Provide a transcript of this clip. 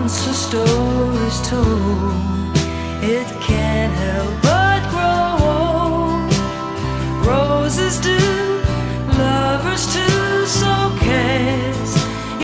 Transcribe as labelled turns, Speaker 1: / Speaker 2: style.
Speaker 1: once a story's told, it can't help but grow. Roses do